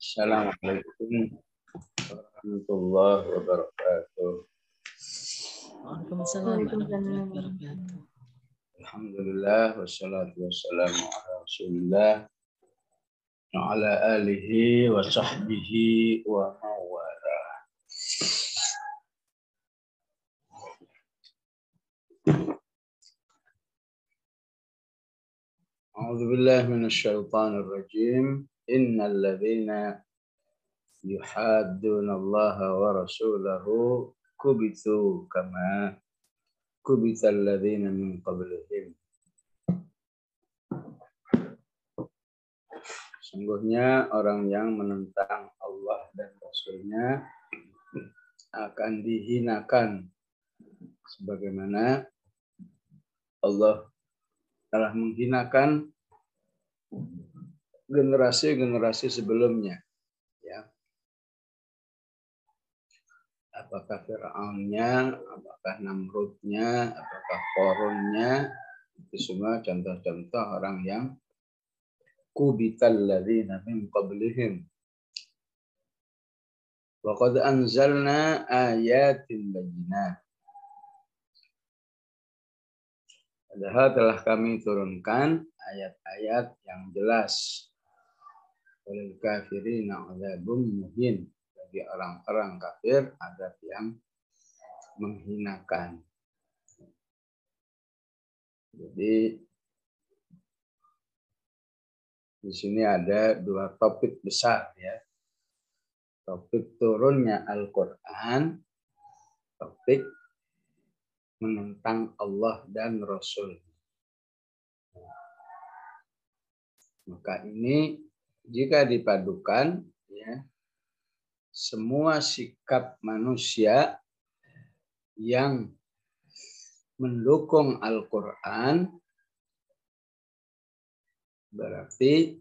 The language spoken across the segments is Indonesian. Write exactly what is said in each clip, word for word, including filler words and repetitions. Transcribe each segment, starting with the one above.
Assalamualaikum warahmatullahi wabarakatuh. Waalaikumsalam warahmatullahi wabarakatuh. Alhamdulillah wassalatu wassalamu ala Rasulillah wa ala alihi wa sahbihi wa mawala. A'udzu billahi minasyaitonir rajim. Innal ladzina yuhadduna Allah wa rasulahu kubitsu kama kubitsal ladzina min qablihim. Sungguhnya orang yang menentang Allah dan Rasul-Nya akan dihinakan sebagaimana Allah telah menghinakan generasi-generasi sebelumnya. Ya. Apakah Fir'aunnya, apakah Namrudnya, apakah Qarunnya, itu semua contoh-contoh orang yang kubital ladzina min qablihim. Wa qad anzalna ayatin bayyinat. Padahal telah kami turunkan ayat-ayat yang jelas. Walil kafirina adzabun muhin. Bagi orang-orang kafir azab yang menghinakan. Jadi di sini ada dua topik besar ya. Topik turunnya Al-Qur'an, topik menentang Allah dan Rasul. Maka ini jika dipadukan ya, semua sikap manusia yang mendukung Al-Qur'an berarti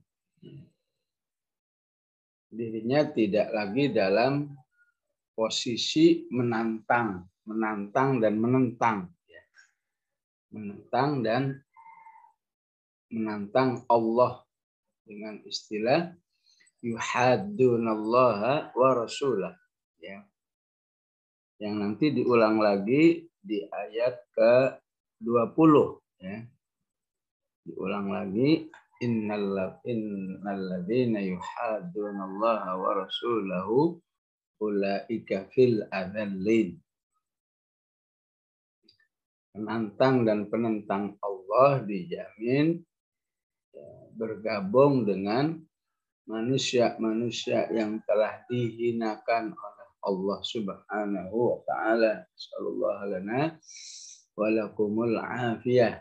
dirinya tidak lagi dalam posisi menantang, menantang dan menentang, ya. Menentang dan menantang Allah dengan istilah yuhaddunallaha wa rasulah, ya. Yang nanti diulang lagi di ayat ke dua puluh, ya. Diulang lagi innal ladzina yuhaddunallaha wa rasulahu ulaika fil adzallin. Penantang dan penentang Allah dijamin ya, bergabung dengan manusia-manusia yang telah dihinakan oleh Allah Subhanahu wa taala. Sallallahu lana wa lakumul afiyah.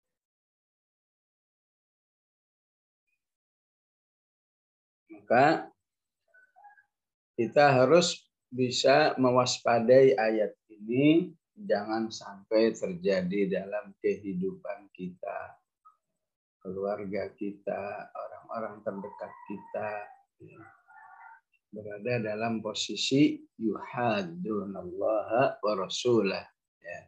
Maka kita harus bisa mewaspadai ayat ini, jangan sampai terjadi dalam kehidupan kita, keluarga kita, orang-orang terdekat kita, ya, berada dalam posisi yuhaddunallaha wa rasulah. Ya.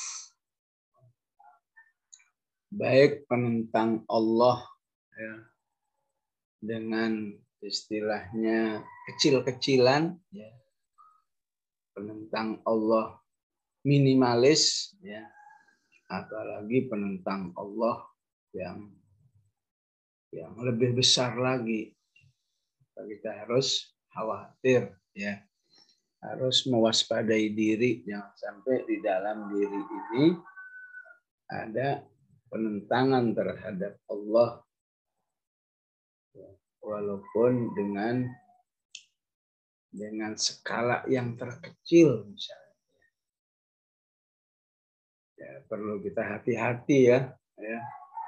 Baik penentang Allah ya, dengan istilahnya kecil-kecilan, ya. Penentang Allah minimalis, ya. Apalagi penentang Allah yang yang lebih besar lagi. Kita harus khawatir, ya. Harus mewaspadai diri, jangan sampai di dalam diri ini ada penentangan terhadap Allah. Walaupun dengan dengan skala yang terkecil misalnya. Ya, perlu kita hati-hati ya, ya.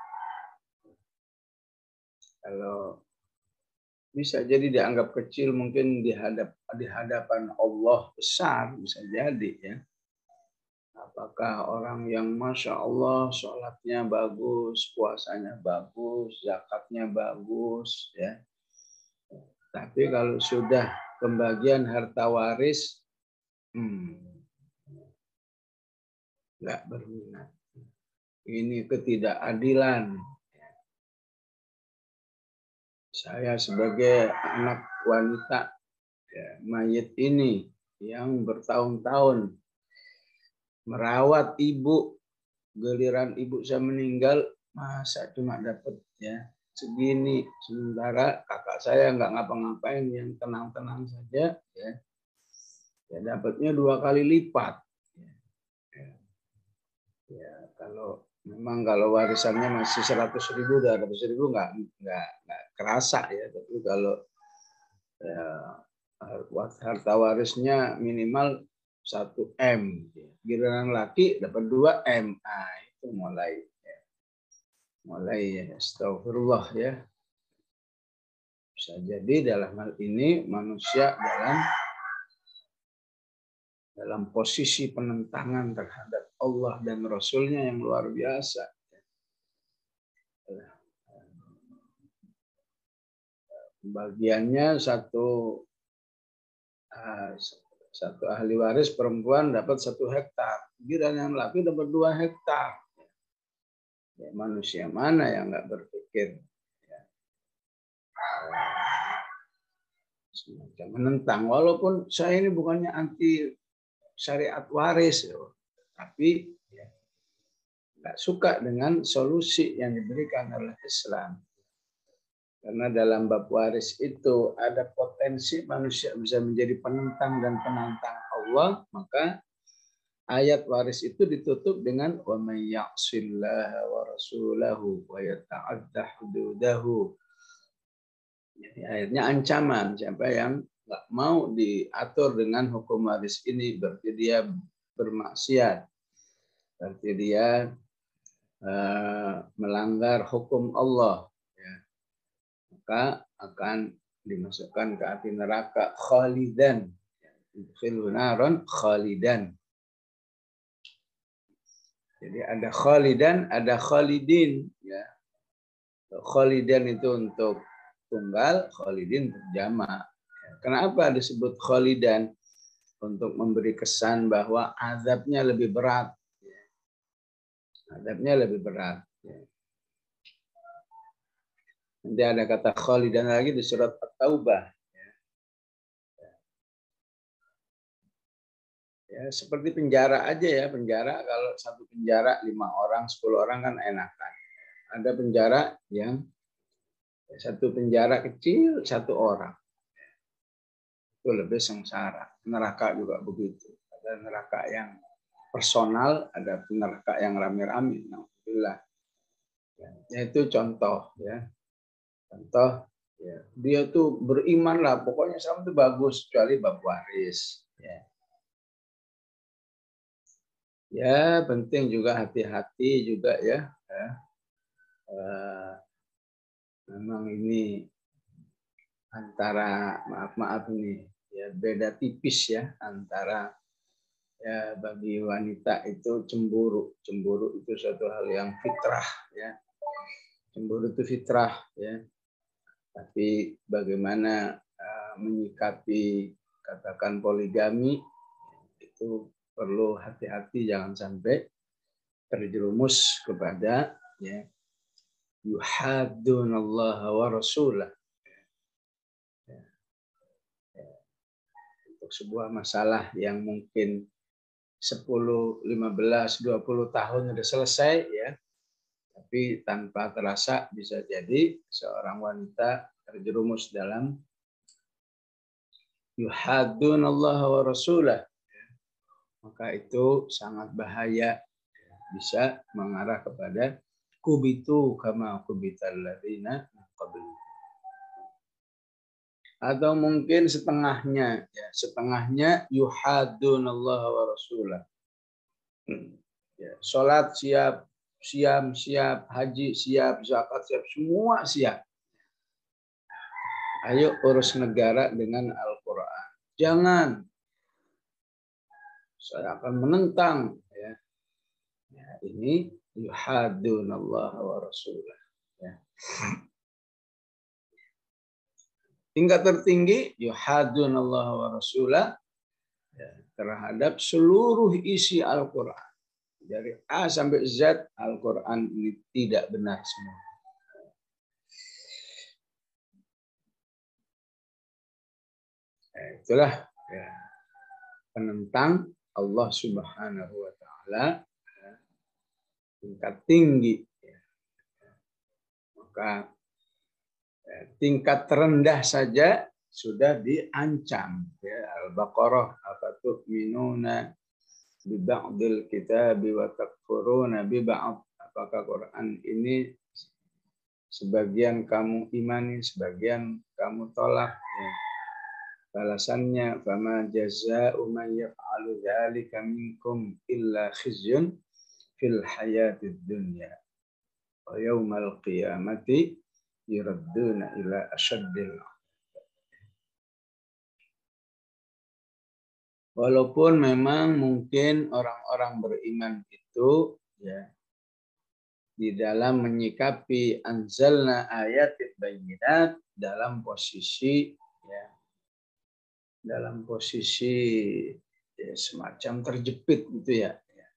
Kalau bisa jadi dianggap kecil, mungkin di hadap di hadapan Allah besar, bisa jadi ya. Apakah orang yang Masya Allah sholatnya bagus, puasanya bagus, zakatnya bagus, ya. Tapi kalau sudah pembagian harta waris, hmm, nggak berminat. Ini ketidakadilan. saya sebagai anak wanita ya, mayit ini yang bertahun-tahun merawat ibu, giliran ibu saya meninggal, masa cuma dapat ya segini, sementara kakak saya nggak ngapa-ngapain, yang tenang-tenang saja ya, ya dapatnya dua kali lipat. Ya, ya kalau memang kalau warisannya masih seratus ribu, seratus ribu nggak nggak nggak kerasa ya, tapi kalau ya, harta warisnya minimal satu M, giliran laki dapat dua M, ah itu mulai ya. mulai ya, astagfirullah ya. Bisa jadi dalam hal ini manusia dalam dalam posisi penentangan terhadap Allah dan Rasulnya yang luar biasa. Bagiannya satu satu ahli waris perempuan dapat satu hektar, giliran yang laki dapat dua hektar. Ya, manusia mana yang nggak berpikir ya, semacam menentang, walaupun saya ini bukannya anti syariat waris, ya, tapi ya, nggak suka dengan solusi yang diberikan oleh Islam. Karena dalam bab waris itu ada potensi manusia bisa menjadi penentang dan penantang Allah, maka ayat waris itu ditutup dengan wa may ya'sillaha wa rasulahu wa yata'adda hududahu. Jadi ayatnya ancaman, siapa yang nggak mau diatur dengan hukum waris ini berarti dia bermaksiat, berarti dia uh, melanggar hukum Allah. Maka akan dimasukkan ke api neraka khalidan, yudkhilun naron khalidan. Jadi ada khalidan, ada khalidin ya. Khalidan itu untuk tunggal, khalidin untuk jamak. Kenapa disebut khalidan? Untuk memberi kesan bahwa azabnya lebih berat. Azabnya lebih berat. Nanti ada kata khalidan lagi di surat At-Taubah. Ya, seperti penjara aja ya, penjara kalau satu penjara lima orang, sepuluh orang kan enakan. Ada penjara yang satu penjara kecil satu orang, itu lebih sengsara. Neraka juga begitu. Ada neraka yang personal, ada neraka yang rame-rame. Alhamdulillah. Ya, itu contoh ya. Contoh, ya, dia tuh beriman lah, pokoknya sama itu bagus, kecuali bab waris. Ya. ya, penting juga hati-hati juga ya. ya. Uh, memang ini antara maaf-maaf ini ya beda tipis ya antara ya bagi wanita itu cemburu, cemburu itu suatu hal yang fitrah ya. Cemburu itu fitrah ya. Tapi bagaimana uh, menyikapi katakan poligami itu perlu hati-hati, jangan sampai terjerumus kepada ya yuhaddunallaha wa rasulah. Ya. Ya. Untuk sebuah masalah yang mungkin sepuluh, lima belas, dua puluh tahun sudah selesai ya. Tapi tanpa terasa bisa jadi seorang wanita terjerumus dalam yuhaddunallaha wa rasulah. Maka itu sangat bahaya, bisa mengarah kepada kubitu kama kubital ladzina min qabl. Atau mungkin setengahnya, ya, setengahnya yuhaddunallaha wa rasulah. Ya, salat siap, siam siap, haji siap, zakat siap, semua siap. Ayo urus negara dengan Al-Quran. Jangan. Saya akan menentang. Ya. Ya, ini yuhaddunallaha wa rasulah. Ya. Tingkat tertinggi yuhaddunallaha wa rasulah ya, terhadap seluruh isi Al-Quran. Dari A sampai Z, Al-Quran ini tidak benar semua. Itulah ya, penentang Allah Subhanahu wa taala ya, tingkat tinggi ya. Maka ya, tingkat terendah saja sudah diancam ya. Al-Baqarah afatu'minuna bi ba'dil kitabi wa takfuruna bi ba'd. Apakah Quran ini sebagian kamu imani, sebagian kamu tolak ya. Balasannya fama jazaa'u man yaf'alu dzalika minkum illa khizyun fil hayatid dunya wa yaumal qiyamati yuradduna ila asyaddil. Walaupun memang mungkin orang-orang beriman itu ya di dalam menyikapi anzalna ayatin bayyinat dalam posisi ya dalam posisi ya, semacam terjepit gitu ya, ya.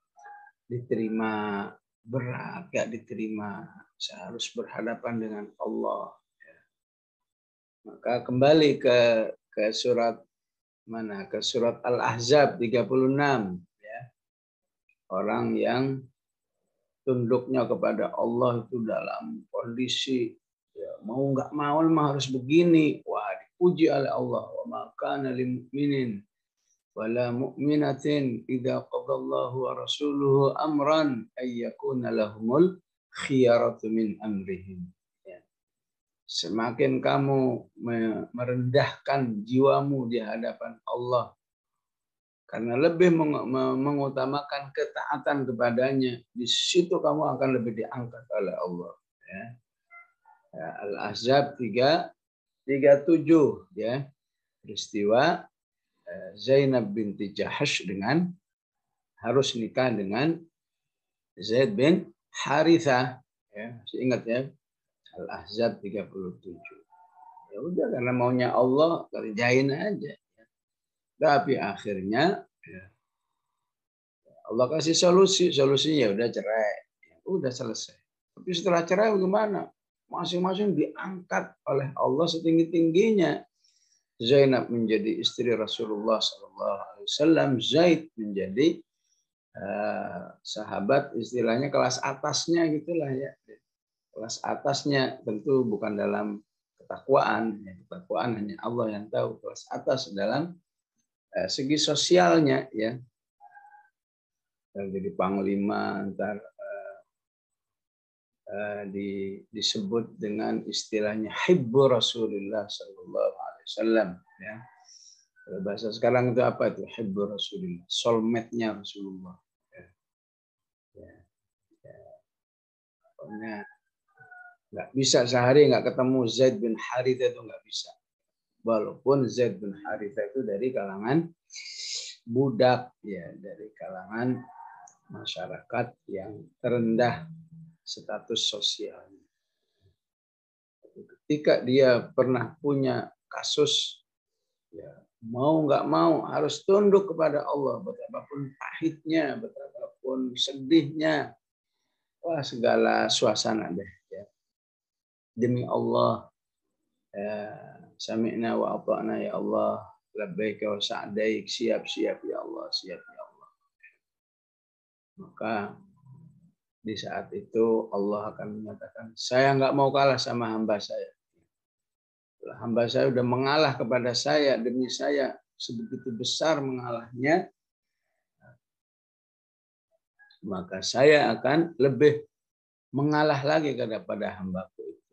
Diterima berat, gak diterima, saya harus berhadapan dengan Allah ya. Maka kembali ke ke surat mana, ke surat Al-Ahzab tiga puluh enam ya. Orang yang tunduknya kepada Allah itu dalam kondisi ya, mau nggak mau mah harus begini. Wah, dipuji oleh Allah. Wa ma kana lil mu'minin wala mu'minatin idza qadallahu wa rasuluhu amran ay yakuna lahumul khiyaratu min amrihim. Ya. Semakin kamu merendahkan jiwamu di hadapan Allah karena lebih mengutamakan ketaatan kepadanya, di situ kamu akan lebih diangkat oleh Allah. Ya. Ya, Al-Ahzab tiga puluh tujuh ya, peristiwa Zainab binti Jahash dengan harus nikah dengan Zaid bin Harithah ya, masih ingat ya, Al-Ahzab tiga puluh tujuh. Ya udah, karena maunya Allah kerjain aja. Tapi akhirnya ya, Allah kasih solusi, solusinya ya udah cerai, ya udah selesai. Tapi setelah cerai bagaimana? Masing-masing diangkat oleh Allah setinggi-tingginya. Zainab menjadi istri Rasulullah shallallahu alaihi wasallam, Zaid menjadi uh, sahabat, istilahnya kelas atasnya gitulah ya. Kelas atasnya tentu bukan dalam ketakwaan, ya, ketakwaan hanya Allah yang tahu. Kelas atas dalam uh, segi sosialnya ya. Dan jadi panglima antar uh, uh, di, disebut dengan istilahnya hibbu Rasulullah Sallallahu Alaihi Wasallam ya. Bahasa sekarang itu apa itu hibbu Rasulullah, soulmate-nya Rasulullah ya. Ya. Ya. Pokoknya nggak bisa sehari nggak ketemu Zaid bin Harithah, itu nggak bisa. Walaupun Zaid bin Harithah itu dari kalangan budak ya, dari kalangan masyarakat yang terendah status sosialnya. Ketika dia pernah punya kasus, ya mau nggak mau harus tunduk kepada Allah, betapapun pahitnya, betapapun sedihnya, wah segala suasana deh. Ya. Demi Allah, ya, sami'na wa ata'na ya Allah, labbaika wa sa'daik, siap-siap ya Allah, siap ya Allah. Maka di saat itu Allah akan menyatakan, saya nggak mau kalah sama hamba saya. Hamba saya udah mengalah kepada saya, demi saya sebegitu besar mengalahnya, maka saya akan lebih mengalah lagi kepada hambaku itu.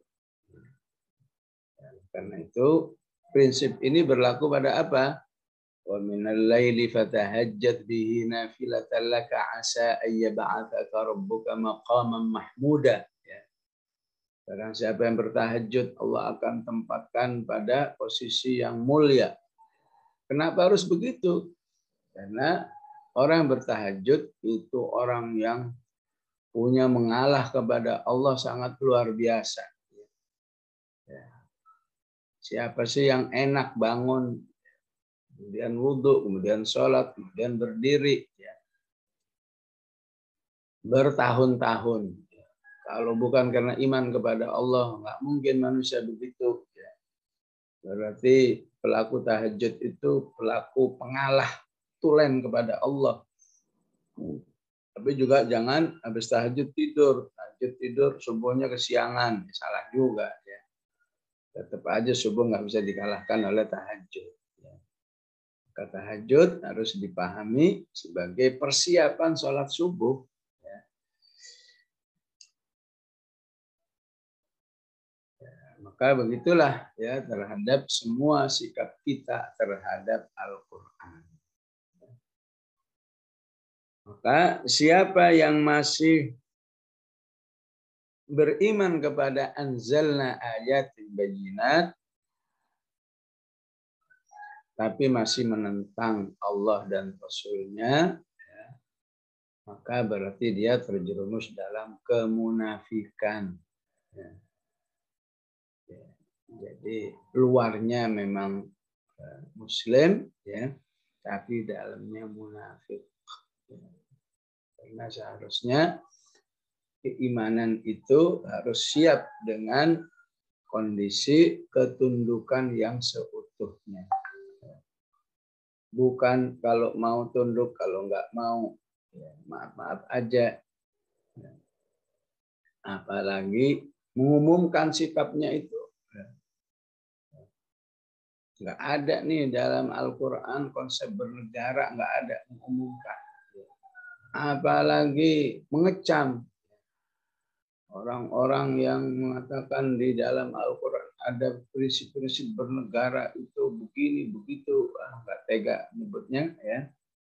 Karena itu prinsip ini berlaku pada apa? Wa minal laili fatahajjat bihi nafilatan laka asa ay yab'atsaka rabbuka maqaman mahmuda. Ya. Barang siapa yang bertahajud, Allah akan tempatkan pada posisi yang mulia. Kenapa harus begitu? Karena orang yang bertahajud itu orang yang punya mengalah kepada Allah sangat luar biasa. Ya. Siapa sih yang enak bangun, kemudian wudhu, kemudian sholat, kemudian berdiri, ya. Bertahun-tahun. Ya. Kalau bukan karena iman kepada Allah, nggak mungkin manusia begitu. Ya. Berarti pelaku tahajud itu pelaku pengalah tulen kepada Allah. Tapi juga jangan habis tahajud tidur. Tahajud tidur subuhnya kesiangan. Salah juga. Ya. Tetap aja subuh nggak bisa dikalahkan oleh tahajud. Ya. Maka tahajud harus dipahami sebagai persiapan sholat subuh. Ya. Ya, maka begitulah ya terhadap semua sikap kita terhadap Al-Quran. Maka siapa yang masih beriman kepada anzalna ayatin bayyinat tapi masih menentang Allah dan Rasul-Nya, ya, maka berarti dia terjerumus dalam kemunafikan. Ya. Ya. Jadi luarnya memang uh, Muslim, ya, tapi dalamnya munafik. Ya. Karena seharusnya keimanan itu harus siap dengan kondisi ketundukan yang seutuhnya. Bukan kalau mau tunduk, kalau nggak mau, ya, maaf-maaf aja. Apalagi mengumumkan sikapnya itu. Nggak ada nih dalam Al-Quran konsep bernegara, nggak ada mengumumkan. Apalagi mengecam orang-orang yang mengatakan di dalam Al-Quran ada prinsip-prinsip bernegara itu begini begitu, ah, nggak tega nyebutnya ya.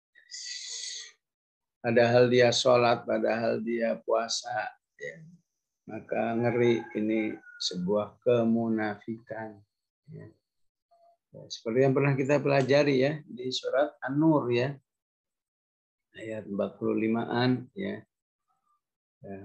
Padahal dia sholat, padahal dia puasa, ya. Maka ngeri, ini sebuah kemunafikan. Ya. Seperti yang pernah kita pelajari ya di surat An-Nur ya. Ayat empat puluh lima-an ya. Ya.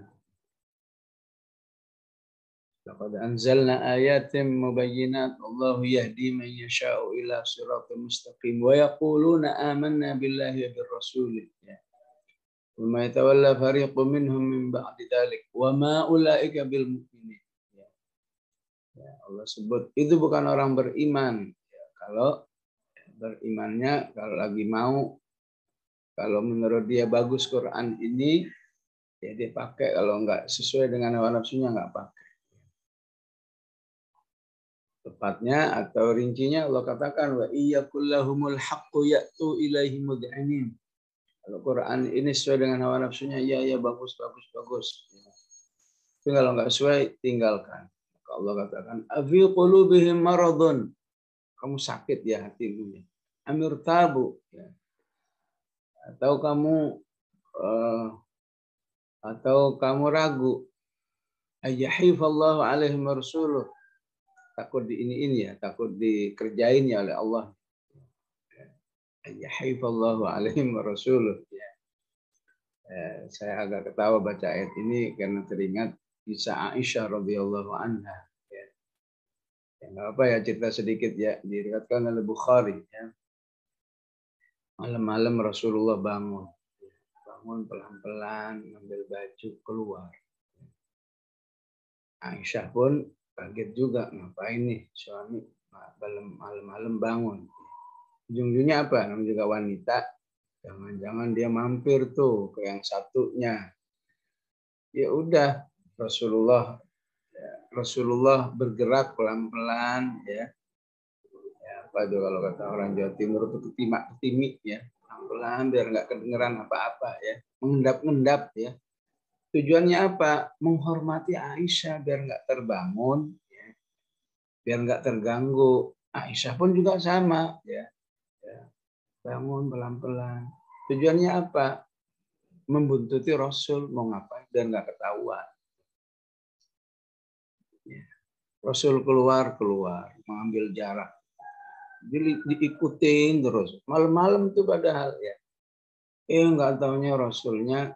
Laqad anzalna ayatin mubayyinat Allahu yahdi man yasha'u ila siratal mustaqim wa yaquluna amanna billahi wa birrasul. Ya. Wa ma yatawalla fariqun minhum min ba'di dzalik wa ma ulaika bil mu'minin. Ya. Ya, Allah sebut itu bukan orang beriman. Ya, kalau berimannya kalau lagi mau, kalau menurut dia bagus Quran ini, ya dia pakai. Kalau enggak sesuai dengan hawa nafsunya enggak pakai. Tepatnya atau rincinya Allah katakan wa iyyakullahumul haqqu ya'tu ilaihi mud'anin. Kalau Quran ini sesuai dengan hawa nafsunya, ya ya bagus bagus bagus. Tapi kalau enggak sesuai tinggalkan. Maka Allah katakan afi qulubihim maradun. Kamu sakit ya hatimu. Amir tabu ya. Atau kamu uh, atau kamu ragu, ayyahifallahu alaihim rasuluh, takut di ini ini ya, takut dikerjain ya oleh Allah. Ayyahifallahu alaihim rasuluh ya. Eh, saya agak ketawa baca ayat ini karena teringat kisah Aisyah radhiyallahu anha. Ya. Ya, nggak apa ya, cerita sedikit ya, diriwayatkan oleh Bukhari ya. Malam-malam Rasulullah bangun. Bangun pelan-pelan, ambil baju, keluar. Aisyah pun kaget juga, ngapain nih suami malam-malam bangun. Ujung-ujungnya apa? Namanya juga wanita, jangan-jangan dia mampir tuh ke yang satunya. Ya udah, Rasulullah ya, Rasulullah bergerak pelan-pelan ya. Ya apa tuh kalau kata orang Jawa Timur itu ketimak-ketimik ya. Pelan-pelan biar nggak kedengeran apa-apa ya. Mengendap-endap ya. Tujuannya apa? Menghormati Aisyah biar nggak terbangun, ya. Biar nggak terganggu. Aisyah pun juga sama, ya. Ya. Bangun pelan-pelan. Tujuannya apa? Membuntuti Rasul, mau ngapain biar nggak ketahuan. Ya. Rasul keluar keluar, mengambil jarak. Di, diikutin terus. Malam-malam itu padahal ya. Eh nggak taunya Rasulnya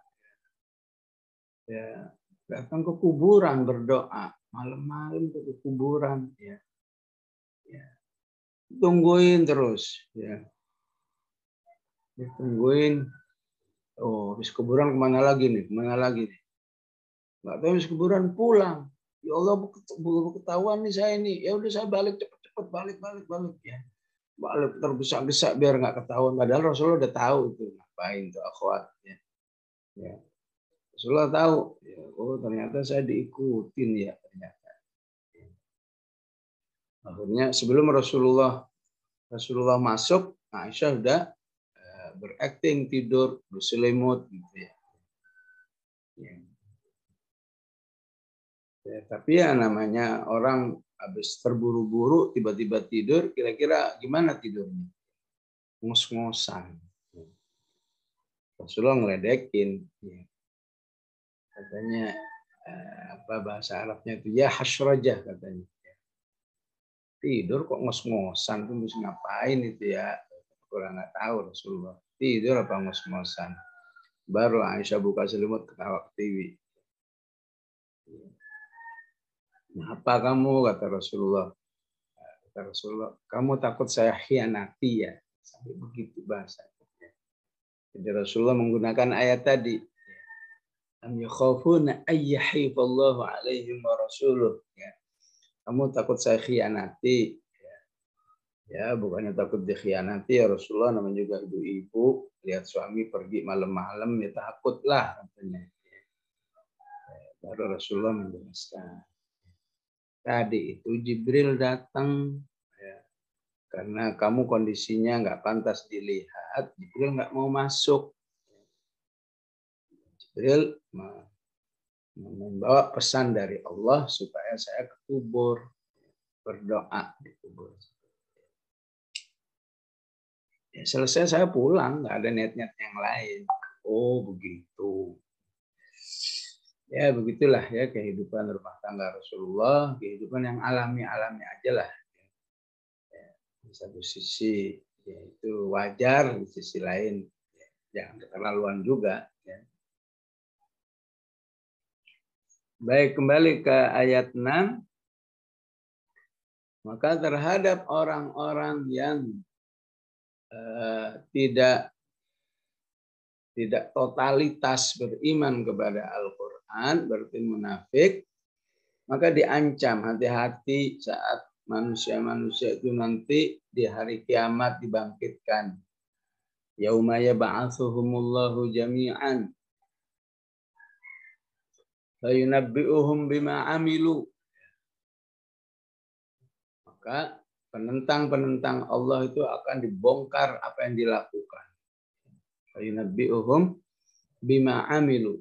ya datang ke kuburan berdoa malam-malam ke kuburan ya. Ya tungguin terus ya, ditungguin. Oh habis kuburan kemana lagi nih, kemana lagi nih, nggak tahu. Habis kuburan pulang, ya Allah belum ketahuan nih saya nih, ya udah saya balik cepet-cepet balik balik balik ya. balik tergesa-gesa biar nggak ketahuan. Padahal Rasulullah udah tahu itu ngapain tuh akhwat. Ya. Ya. Rasulullah tahu. Ya, oh ternyata saya diikutin ya ternyata. Akhirnya sebelum Rasulullah Rasulullah masuk, Aisyah udah uh, berakting tidur berselimut gitu ya. Ya. Ya, tapi ya namanya orang habis terburu-buru tiba-tiba tidur, kira-kira gimana tidurnya? Ngos-ngosan. Rasulullah ngeledekin. Ya. Katanya eh, apa bahasa Arabnya itu ya hasrajah katanya. Tidur kok ngos-ngosan tuh mesti ngapain itu ya? Kurang nggak tahu Rasulullah. Tidur apa ngos-ngosan? Baru Aisyah buka selimut ketawa ke T V. Apa kamu kata Rasulullah? Kata Rasulullah, kamu takut saya khianati ya? Sampai begitu bahasanya. Jadi Rasulullah menggunakan ayat tadi. Am yakhafuna ayyahifallahu alaihim wa rasuluh. Ya. Kamu takut saya khianati? Ya. Ya, bukannya takut dikhianati ya Rasulullah, namanya juga ibu-ibu. Lihat suami pergi malam-malam ya takutlah katanya. Baru Rasulullah menjelaskan. Tadi itu Jibril datang ya, karena kamu kondisinya nggak pantas dilihat, Jibril nggak mau masuk. Jibril membawa pesan dari Allah supaya saya ke kubur, berdoa di kubur. Ya, selesai saya pulang, nggak ada niat-niat yang lain. Oh begitu. Ya begitulah ya kehidupan rumah tangga Rasulullah, kehidupan yang alami-alami aja lah. Ya, di satu sisi ya itu wajar, di sisi lain ya, jangan keterlaluan juga. Ya. Baik, kembali ke ayat enam. Maka terhadap orang-orang yang uh, tidak tidak totalitas beriman kepada Al-Quran, berarti munafik, maka diancam hati-hati saat manusia-manusia itu nanti di hari kiamat dibangkitkan. Yauma yab'atsuhumullahu jami'an fa yunabbi'uhum bima 'amilu. Maka penentang-penentang Allah itu akan dibongkar apa yang dilakukan. Fa yunabbi'uhum bima 'amilu.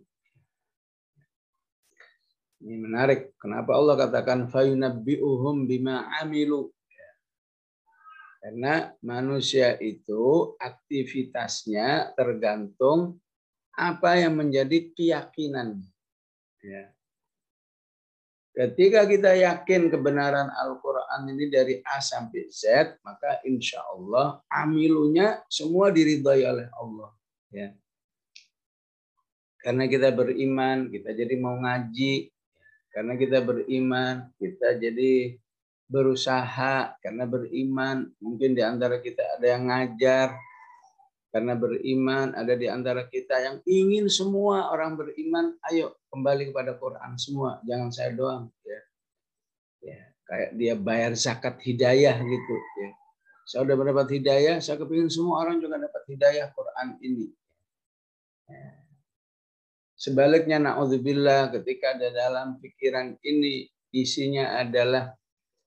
Ini menarik. Kenapa Allah katakan fayunabbi'uhum bima amilu? Karena manusia itu aktivitasnya tergantung apa yang menjadi keyakinan. Ya. Ketika kita yakin kebenaran Al-Quran ini dari A sampai Z, maka insya Allah amilunya semua diridhai oleh Allah. Ya. Karena kita beriman, kita jadi mau ngaji. Karena kita beriman, kita jadi berusaha. Karena beriman, mungkin di antara kita ada yang ngajar. Karena beriman, ada di antara kita yang ingin semua orang beriman, ayo kembali kepada Quran semua, jangan saya doang. Ya, ya kayak dia bayar zakat hidayah gitu. Ya. Saya sudah mendapat hidayah, saya kepingin semua orang juga dapat hidayah Quran ini. Ya. Sebaliknya na'udzubillah ketika ada dalam pikiran ini isinya adalah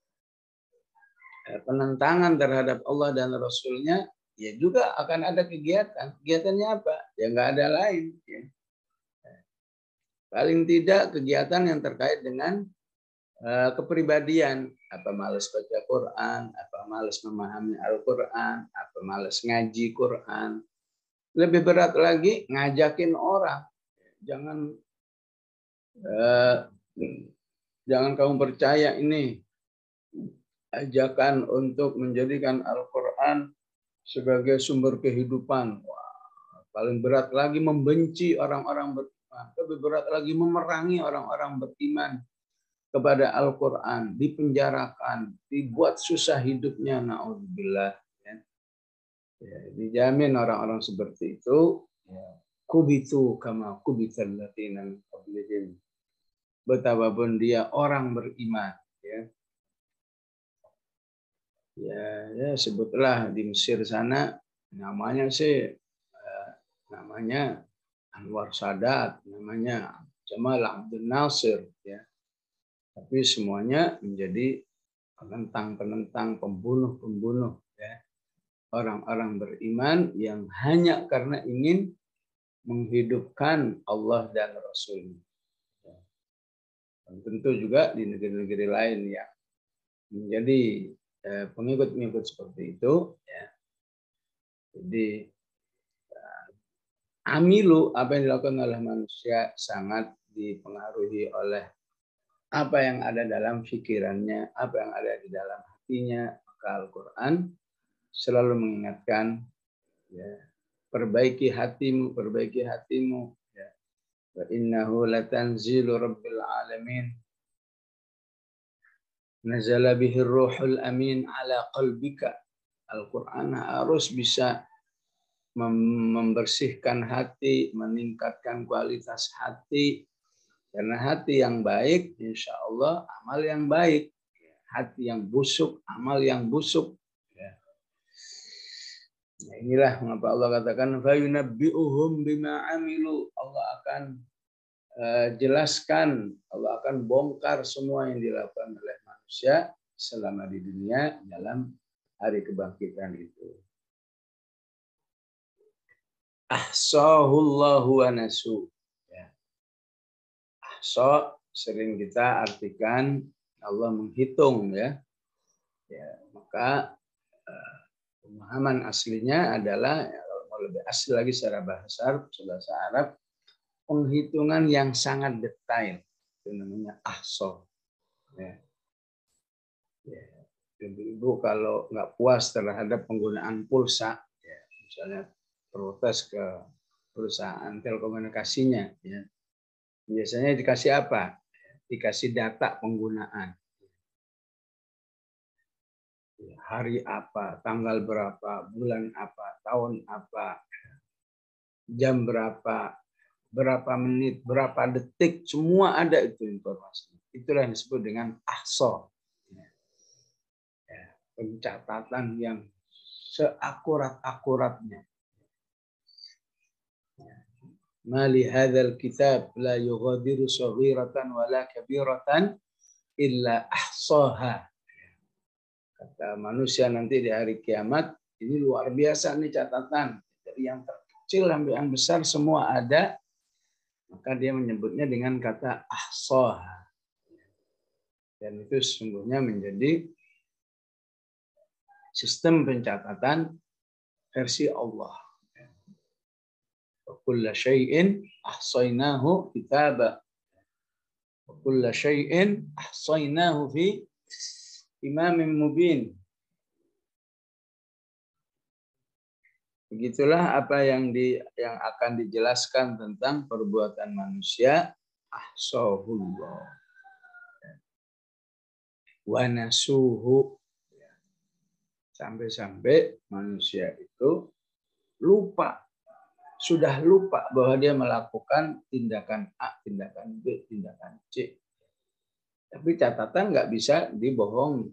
penentangan terhadap Allah dan Rasulnya, ya juga akan ada kegiatan. Kegiatannya apa? Ya nggak ada lain. Ya. Paling tidak kegiatan yang terkait dengan uh, kepribadian. Apa malas baca Quran, apa malas memahami Al-Quran, apa malas ngaji Quran. Lebih berat lagi ngajakin orang. Jangan eh, jangan kamu percaya ini ajakan untuk menjadikan Al-Quran sebagai sumber kehidupan. Wah, paling berat lagi membenci orang-orang beriman. Lebih berat lagi memerangi orang-orang beriman kepada Al-Quran. Dipenjarakan, dibuat susah hidupnya. Na'udzubillah. Ya. Ya, dijamin orang-orang seperti itu. Ya. Kubitu kama kubital latina min qablihim. Betapapun dia orang beriman, ya. Ya, ya sebutlah di Mesir sana namanya sih eh, namanya Anwar Sadat, namanya Jamal Abdel Nasir, ya. Tapi semuanya menjadi penentang-penentang, pembunuh-pembunuh, ya. Orang-orang beriman yang hanya karena ingin menghidupkan Allah dan Rasul-Nya. Dan tentu juga di negeri-negeri lain yang menjadi eh, pengikut-pengikut seperti itu, ya. Jadi amilu, apa yang dilakukan oleh manusia sangat dipengaruhi oleh apa yang ada dalam pikirannya, apa yang ada di dalam hatinya. Maka Al-Quran selalu mengingatkan, ya, perbaiki hatimu, perbaiki hatimu. Ya. Wa innahu latanzilu rabbil alamin. Nazala bihir ruhul amin ala qalbika. Al-Quran harus bisa membersihkan hati, meningkatkan kualitas hati. Karena hati yang baik, insya Allah amal yang baik. Hati yang busuk, amal yang busuk. Nah, inilah mengapa Allah katakan, فَيُنَبِّئُهُمْ بِمَا عَمِلُوا. Allah akan uh, jelaskan, Allah akan bongkar semua yang dilakukan oleh manusia selama di dunia dalam hari kebangkitan itu. Ahsahullahu wa nasu. Ya. Ahsa sering kita artikan Allah menghitung, ya. Ya, maka uh, pemahaman aslinya adalah, ya, kalau lebih asli lagi secara bahasa Arab, bahasa Arab, penghitungan yang sangat detail. Itu namanya ahsa. Ya. Ya. Ibu kalau nggak puas terhadap penggunaan pulsa, ya, misalnya protes ke perusahaan telekomunikasinya, ya, biasanya dikasih apa? Dikasih data penggunaan. Hari apa, tanggal berapa, bulan apa, tahun apa, jam berapa, berapa menit, berapa detik, semua ada itu informasi. Itulah yang disebut dengan ahsa. Pencatatan yang seakurat-akuratnya. Ma li hadzal kitab la yughadiru shaghiratan wala kabiratan illa ahsaha. Kata manusia nanti di hari kiamat, ini luar biasa nih catatan. Dari yang terkecil sampai yang besar semua ada. Maka dia menyebutnya dengan kata ahsaha. Dan itu sesungguhnya menjadi sistem pencatatan versi Allah. Kulla syai'in ahsainahu kitaba. Kulla syai'in ahsainahu fi imamin mubin. Begitulah apa yang di yang akan dijelaskan tentang perbuatan manusia, ahsahullah wa nasuhu. Sampai-sampai manusia itu lupa, sudah lupa bahwa dia melakukan tindakan A, tindakan B, tindakan C. Tapi catatan nggak bisa dibohongi.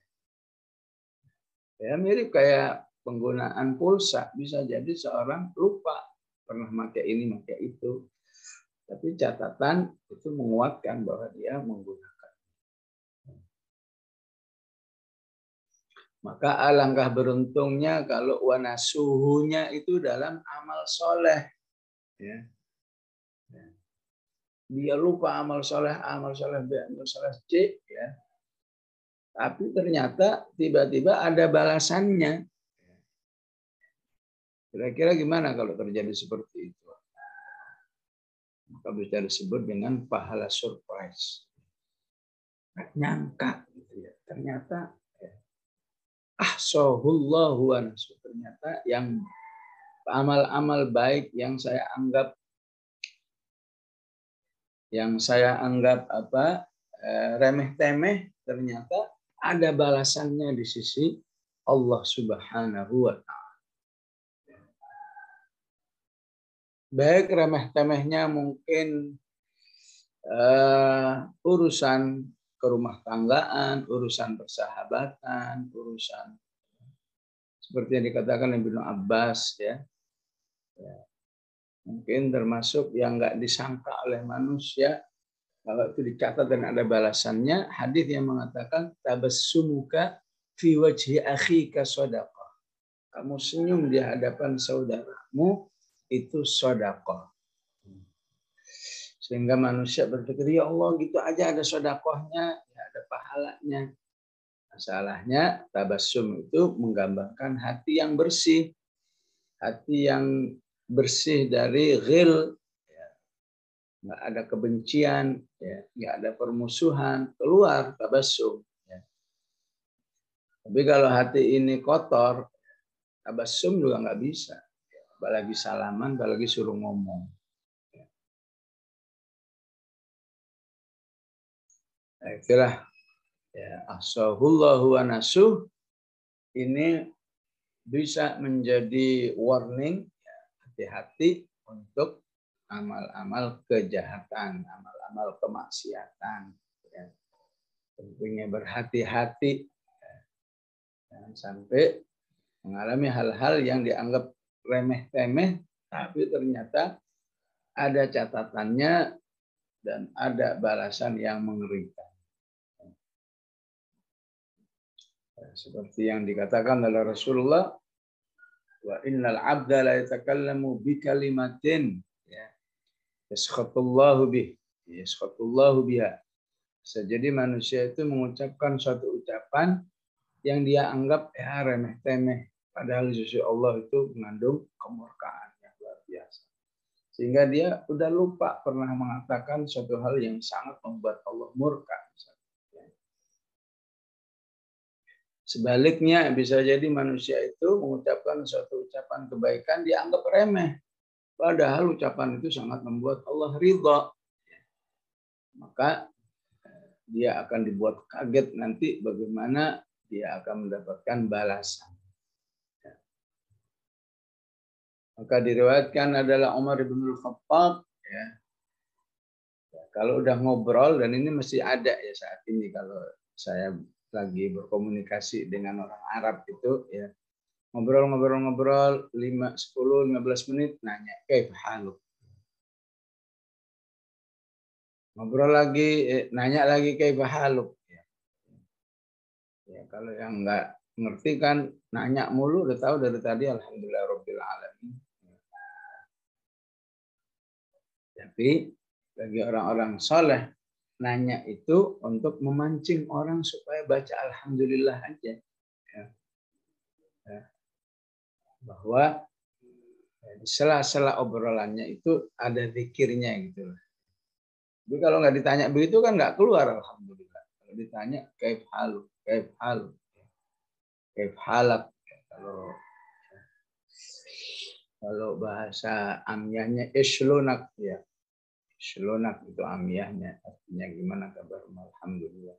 Ya, mirip kayak penggunaan pulsa. Bisa jadi seorang lupa pernah pakai ini, pakai itu. Tapi catatan itu menguatkan bahwa dia menggunakan. Maka alangkah beruntungnya kalau wanasuhunya itu dalam amal soleh. Ya. Dia lupa amal soleh, amal soleh B, amal soleh C. Ya. Tapi ternyata tiba-tiba ada balasannya. Kira-kira gimana kalau terjadi seperti itu? Maka bisa disebut dengan pahala surprise. Nggak nyangka. Gitu ya. Ternyata ahsahullahu wa nasu. Ternyata yang amal-amal baik yang saya anggap yang saya anggap apa remeh-temeh, ternyata ada balasannya di sisi Allah Subhanahu wa taala. Baik remeh-temehnya mungkin uh, urusan kerumah tanggaan, urusan persahabatan, urusan seperti yang dikatakan Ibnu Abbas ya. Ya. Mungkin termasuk yang nggak disangka oleh manusia, kalau itu dicatat dan ada balasannya, hadis yang mengatakan tabassumuka fi wajhi akhika shadaqah. Kamu senyum di hadapan saudaramu itu sedekah. Sehingga manusia berpikir, ya Allah gitu aja ada sedekahnya, ya ada pahalanya. Masalahnya tabassum itu menggambarkan hati yang bersih. Hati yang bersih dari ghil, ya. Nggak ada kebencian, ya. Nggak ada permusuhan, keluar tabassum. Ya. Tapi kalau hati ini kotor, tabassum juga nggak bisa. Apalagi salaman, apalagi suruh ngomong. Nah, itulah ya, ahsahullahu wa nasuh ini bisa menjadi warning, ya, hati-hati untuk amal-amal kejahatan, amal-amal kemaksiatan. Ya. Tentunya berhati-hati, ya. Jangan sampai mengalami hal-hal yang dianggap remeh-temeh, tapi ternyata ada catatannya dan ada balasan yang mengerikan. Seperti yang dikatakan oleh Rasulullah, wa innal abda la yatakallamu bi kalimatin ya yaskhatullahu bih yaskhatullahu biha. Jadi manusia itu mengucapkan suatu ucapan yang dia anggap ya remeh-temeh, padahal di sisi Allah itu mengandung kemurkaan yang luar biasa. Sehingga dia udah lupa pernah mengatakan suatu hal yang sangat membuat Allah murka. Sebaliknya bisa jadi manusia itu mengucapkan suatu ucapan kebaikan dianggap remeh. Padahal ucapan itu sangat membuat Allah ridha. Maka dia akan dibuat kaget nanti bagaimana dia akan mendapatkan balasan. Maka diriwayatkan adalah Umar bin Khattab ya. Kalau udah ngobrol, dan ini masih ada ya saat ini kalau saya lagi berkomunikasi dengan orang Arab itu ya, ngobrol-ngobrol-ngobrol lima, sepuluh, lima belas menit nanya kaif haluk. Ngobrol lagi eh, nanya lagi kaif haluk ya. Ya kalau yang enggak ngerti kan nanya mulu, udah tahu dari tadi alhamdulillah rabbil alamin. Tapi bagi orang-orang soleh nanya itu untuk memancing orang supaya baca alhamdulillah aja. Ya. Ya. Bahwa di sela-sela obrolannya itu ada zikirnya gitu. Tapi kalau nggak ditanya begitu kan nggak keluar alhamdulillah. Kalau ditanya kaif halu, kaif halu, kaif halak. Kalau kalau bahasa amiyahnya islunak ya. Islunak itu amiyahnya, artinya gimana kabar? Alhamdulillah.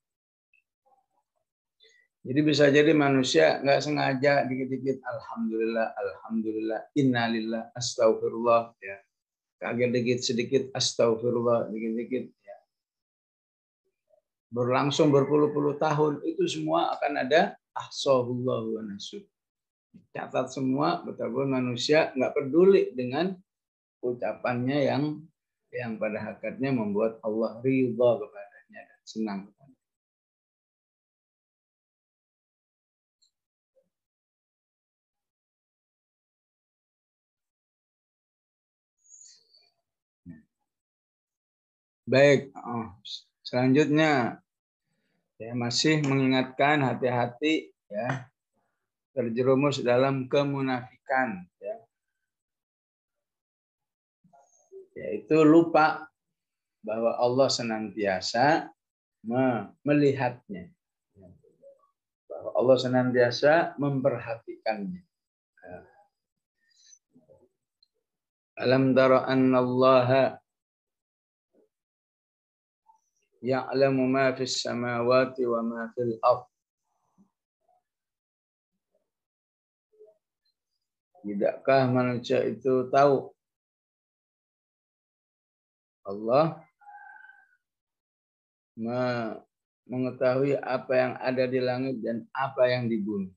Jadi bisa jadi manusia nggak sengaja dikit-dikit alhamdulillah, alhamdulillah, innalillah, astagfirullah ya. Kaget dikit sedikit astagfirullah, dikit-dikit ya. Berlangsung berpuluh-puluh tahun itu semua akan ada ahsahullah wa nasuh. Catat semua, betapa manusia nggak peduli dengan ucapannya yang yang pada hakikatnya membuat Allah ridha kepadanya dan senang kepadanya. Baik, oh, selanjutnya ya, masih mengingatkan hati-hati ya terjerumus dalam kemunafikan ya. Yaitu lupa bahwa Allah senantiasa melihatnya. Bahwa Allah senantiasa memperhatikannya. Alam tara anna Allah ya'lamu ma fis samawati wa ma fil ardh. Tidakkah manusia itu tahu Allah mengetahui apa yang ada di langit dan apa yang di bumi.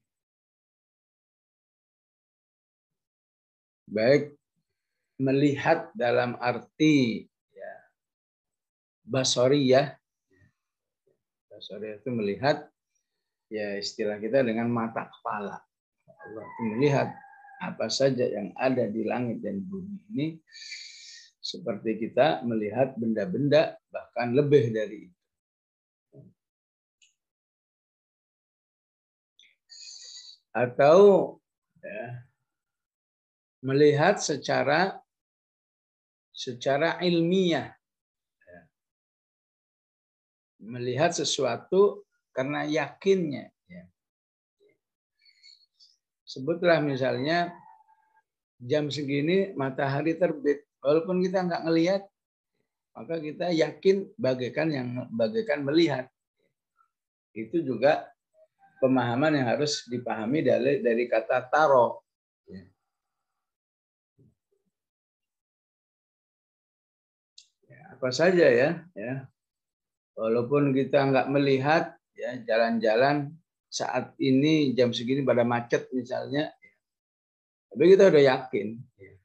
Baik melihat dalam arti ya, basariyah. Basariyah itu melihat, ya istilah kita dengan mata kepala. Allah itu melihat apa saja yang ada di langit dan bumi ini seperti kita melihat benda-benda, bahkan lebih dari itu. Atau ya, melihat secara secara ilmiah, ya. Melihat sesuatu karena yakinnya. Ya. Sebutlah misalnya jam segini matahari terbit, walaupun kita nggak ngelihat, maka kita yakin bagaikan yang bagaikan melihat. Itu juga pemahaman yang harus dipahami dari dari kata taro. Ya, apa saja ya, ya. Walaupun kita nggak melihat, ya jalan-jalan saat ini jam segini pada macet misalnya, tapi kita udah yakin.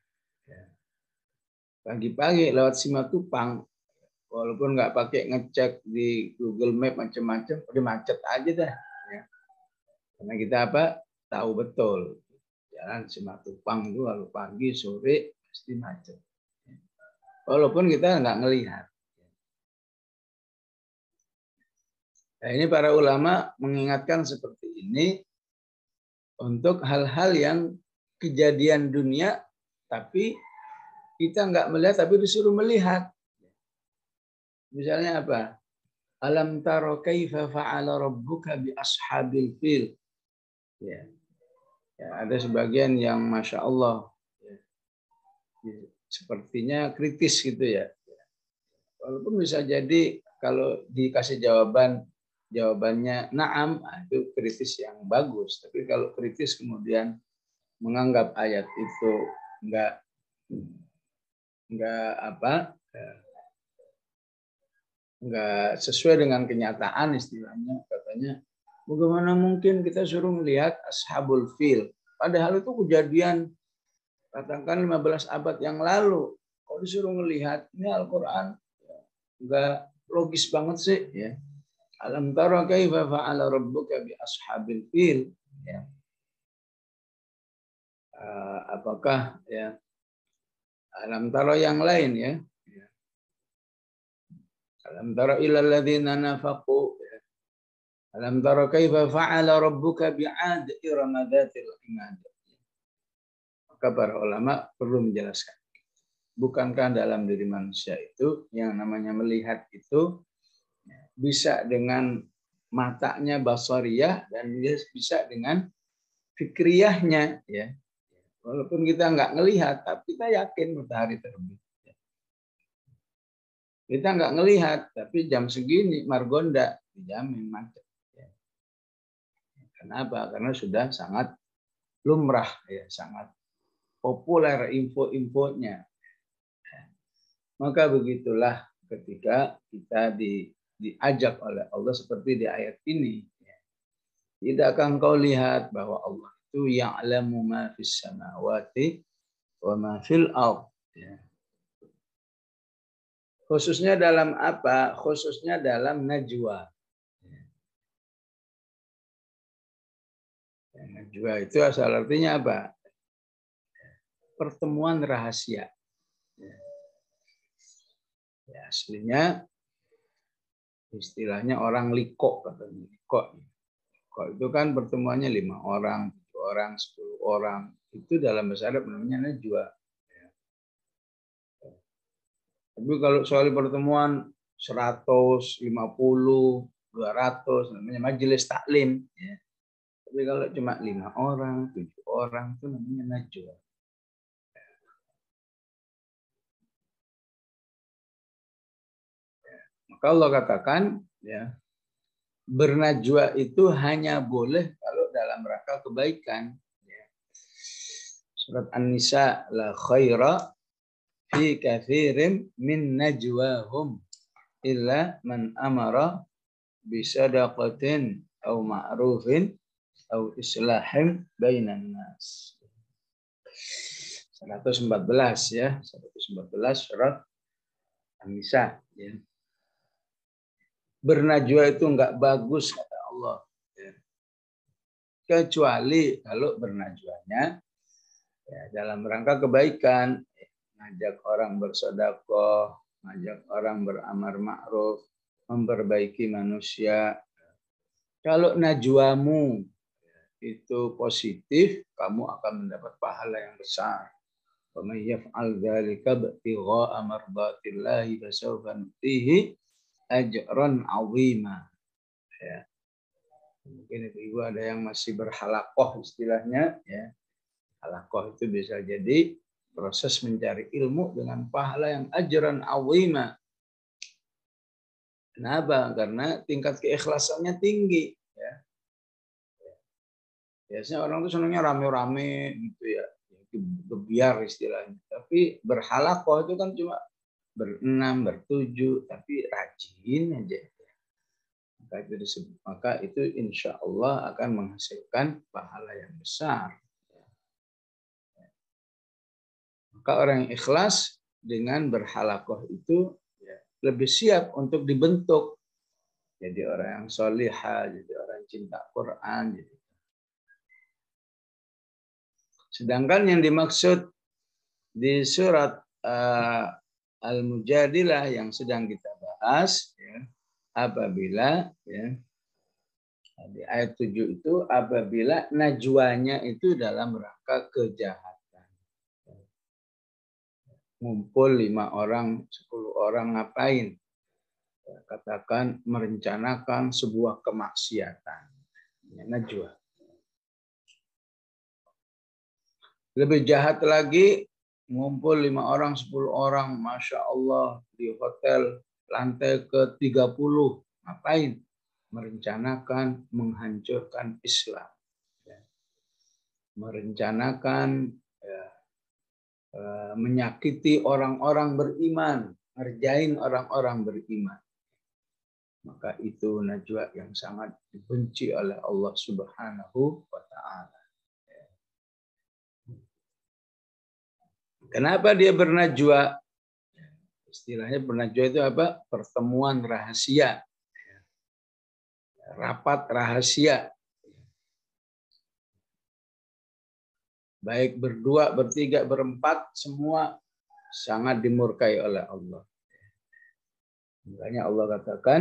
Pagi-pagi lewat Simatupang, walaupun nggak pakai ngecek di Google Map macam-macam, udah macet aja dah. Ya. Karena kita apa? Tahu betul jalan Simatupang itu kalau pagi sore pasti macet. Walaupun kita nggak ngelihat. Nah, ini para ulama mengingatkan seperti ini untuk hal-hal yang kejadian dunia, tapi kita nggak melihat, tapi disuruh melihat. Misalnya apa? Alam taro kaifa fa'ala rabbuka bi ashabil fil. Ya. Ya, ada sebagian yang masya Allah ya, sepertinya kritis gitu ya. Walaupun bisa jadi kalau dikasih jawaban jawabannya na'am, itu kritis yang bagus. Tapi kalau kritis kemudian menganggap ayat itu enggak enggak apa enggak sesuai dengan kenyataan, istilahnya katanya, bagaimana mungkin kita suruh melihat ashabul fil, padahal itu kejadian katakan lima belas abad yang lalu. Kalau disuruh melihat, ini Al-Qur'an enggak logis banget sih ya. Alam tara kaifa fa'ala rabbuka bi ashabil fil, ya. Uh, apakah ya alam tara yang lain ya. ya. Alam tara ilal ladzina nafaqu, ya. Alam tara kaifa fa'ala rabbuka bi'ad iram dzatil imad. Maka para ulama perlu menjelaskan. Bukankah dalam diri manusia itu yang namanya melihat itu bisa dengan matanya basariyah dan bisa dengan fikriyahnya, ya. Walaupun kita nggak ngelihat, tapi kita yakin matahari terbit. Kita nggak ngelihat, tapi jam segini Margonda dijamin macet. Ya. Kenapa? Karena sudah sangat lumrah, ya, sangat populer info-infonya. Maka begitulah ketika kita di diajak oleh Allah seperti di ayat ini. Tidakkah engkau lihat bahwa Allah itu ya'lamu ma fis samawati wa ma fil ardh. Ya. Khususnya dalam apa? Khususnya dalam najwa. Ya, najwa itu asal artinya apa? Pertemuan rahasia. Ya. Ya, aslinya istilahnya orang liko, katanya liko. Liko itu kan pertemuannya lima orang, tujuh orang, sepuluh orang. Itu dalam bahasa Arab namanya najwa. Ya. Tapi kalau soal pertemuan seratus, lima puluh, dua ratus namanya majelis taklim. Ya. Tapi kalau cuma lima orang, tujuh orang itu namanya najwa. Maka Allah katakan, ya, bernajwa itu hanya boleh kalau dalam rangka kebaikan. Ya. Surat An-Nisa, la khaira fi katsirin min najwahum illa man amara bisadaqatin au ma'rufin au islahin bainan nas. seratus empat belas ya, seratus empat belas surat An-Nisa ya. Bernajwa itu enggak bagus kata Allah ya. Kecuali kalau bernajwanya ya, dalam rangka kebaikan, ngajak orang bersedekah, ngajak orang beramar ma'ruf, memperbaiki manusia. Kalau najwamu itu positif, kamu akan mendapat pahala yang besar. Wa may yaf'al dzalika ibtigha'a mardatillahi fasawfa nutihi ajran 'azima. Ya. Mungkin ibu ada yang masih berhalakoh istilahnya ya. Halakoh itu bisa jadi proses mencari ilmu dengan pahala yang ajran 'azima. Kenapa? Karena tingkat keikhlasannya tinggi ya. Biasanya orang tuh senangnya rame-rame gitu ya. Gebiar istilahnya. Tapi berhalakoh itu kan cuma berenam, bertujuh, tapi rajin aja. Maka itu disebut, maka itu insya Allah akan menghasilkan pahala yang besar. Maka orang yang ikhlas dengan berhalakoh itu ya, lebih siap untuk dibentuk. Jadi orang yang solihah, jadi orang yang cinta Quran. Jadi. Sedangkan yang dimaksud di surat uh, Al-Mujadilah yang sedang kita bahas, ya, apabila ya, di ayat tujuh itu apabila najwanya itu dalam rangka kejahatan. Ngumpul lima orang, sepuluh orang ngapain? Ya, katakan merencanakan sebuah kemaksiatan. Ya, najwa. Lebih jahat lagi, ngumpul lima orang, sepuluh orang, Masya Allah, di hotel lantai ke tiga puluh. Ngapain? Merencanakan menghancurkan Islam. Ya. Merencanakan ya, menyakiti orang-orang beriman, ngerjain orang-orang beriman. Maka itu najwa yang sangat dibenci oleh Allah Subhanahu wa Ta'ala. Kenapa dia bernajwa? Istilahnya bernajwa itu apa? Pertemuan rahasia. Rapat rahasia. Baik berdua, bertiga, berempat, semua sangat dimurkai oleh Allah. Makanya Allah katakan,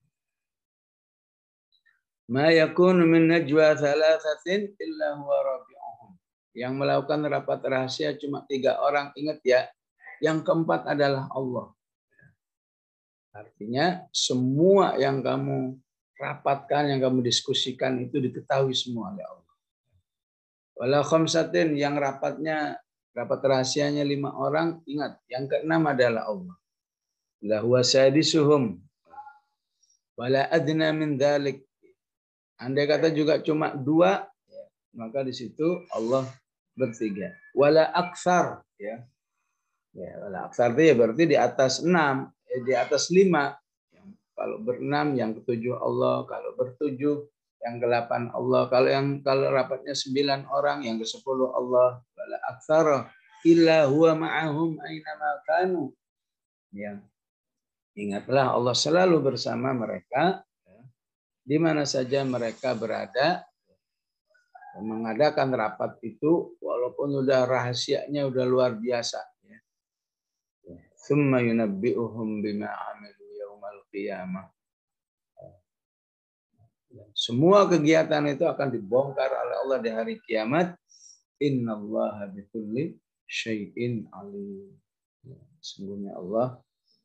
"Ma yakunu min najwa thalathatin illa huwa rabi'uhum." Yang melakukan rapat rahasia cuma tiga orang, ingat ya, yang keempat adalah Allah. Artinya semua yang kamu rapatkan, yang kamu diskusikan itu diketahui semua oleh Allah. Wala khamsatin, yang rapatnya, rapat rahasianya lima orang, ingat, yang keenam adalah Allah. La huwa sadisuhum wala adna min dzalik. Andai kata juga cuma dua, maka di situ Allah bertiga. Wala aksar, ya. Ya, wala aksar itu ya berarti di atas enam, eh, di atas lima. Yang, kalau berenam, yang ketujuh Allah. Kalau bertujuh, yang kedelapan Allah. Kalau yang kalau rapatnya sembilan orang, yang kesepuluh Allah. Wala aksar illa huwa ma'ahum aina ma kanu. Ya. Ingatlah Allah selalu bersama mereka, ya, di mana saja mereka berada. Mengadakan rapat itu walaupun udah rahasianya udah luar biasa ya. Tsumma yunabbi'uhum bima 'amilu yaumal qiyamah. Semua kegiatan itu akan dibongkar oleh Allah di hari kiamat. Innallaha bikulli syai'in 'alim. Sesungguhnya Allah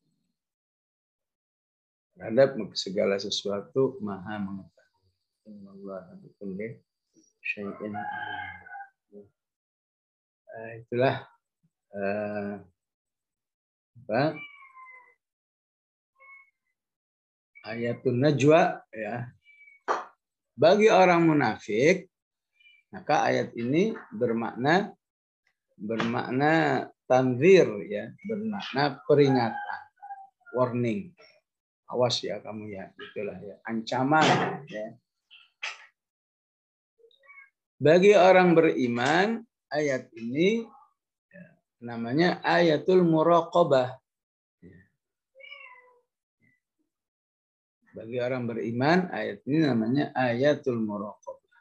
terhadap segala sesuatu Maha mengetahui. Innallaha bikulli syai'in alim. Uh, itulah uh, apa? Ayatun Najwa ya. Bagi orang munafik, maka ayat ini bermakna bermakna tanzir ya, bermakna peringatan, warning. Awas ya kamu ya, itulah ya, ancaman ya. Bagi orang beriman, ayat ini ya, namanya ayatul muraqabah. Bagi orang beriman, ayat ini namanya ayatul muraqabah.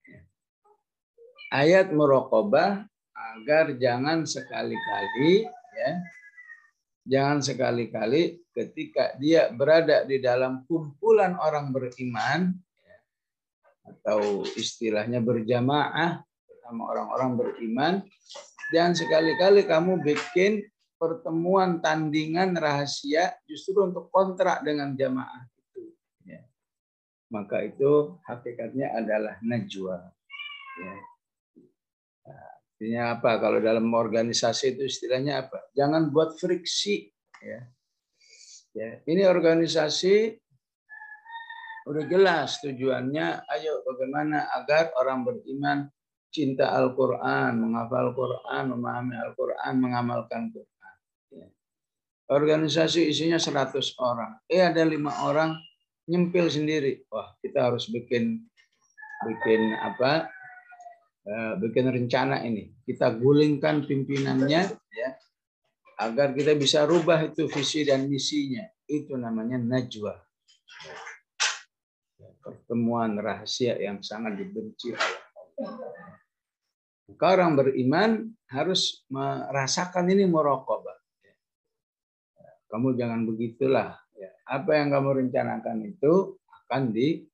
Ayat muraqabah agar jangan sekali-kali ya, jangan sekali-kali ketika dia berada di dalam kumpulan orang beriman ya, atau istilahnya berjamaah sama orang-orang beriman, jangan sekali-kali kamu bikin pertemuan tandingan rahasia justru untuk kontrak dengan jamaah itu. Ya. Maka itu hakikatnya adalah najwa. Ya. Nah, artinya apa? Kalau dalam organisasi itu istilahnya apa? Jangan buat friksi. Ya. Ya. Ini organisasi udah jelas tujuannya. Ayo bagaimana agar orang beriman cinta Al-Quran, menghafal Quran, memahami Al-Quran, mengamalkan Quran. Ya. Organisasi isinya seratus orang. Eh ada lima orang nyempil sendiri. Wah, kita harus bikin bikin apa? Bikin rencana ini. Kita gulingkan pimpinannya ya, agar kita bisa rubah itu visi dan misinya. Itu namanya najwa. Pertemuan rahasia yang sangat dibenci oleh Allah. Maka orang beriman harus merasakan ini muraqabah. Kamu jangan begitulah. Apa yang kamu rencanakan itu akan di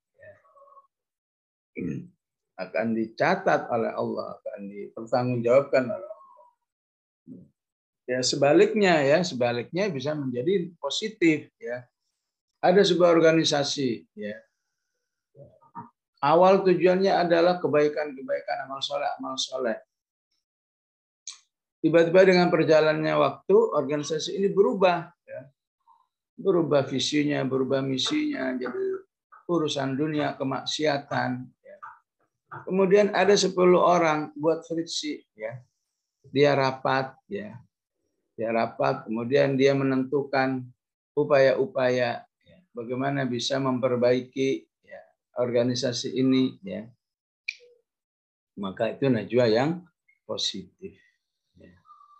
akan dicatat oleh Allah, akan dipertanggungjawabkan oleh Allah. Ya sebaliknya ya, sebaliknya bisa menjadi positif ya. Ada sebuah organisasi ya. Awal tujuannya adalah kebaikan-kebaikan, amal soleh, amal soleh. Tiba-tiba dengan perjalannya waktu, organisasi ini berubah ya. Berubah visinya, berubah misinya, jadi urusan dunia, kemaksiatan. Kemudian ada sepuluh orang buat friksi ya. Dia rapat ya. Dia rapat kemudian dia menentukan upaya-upaya ya, bagaimana bisa memperbaiki ya, organisasi ini ya. Maka itu najwa yang positif. Ya.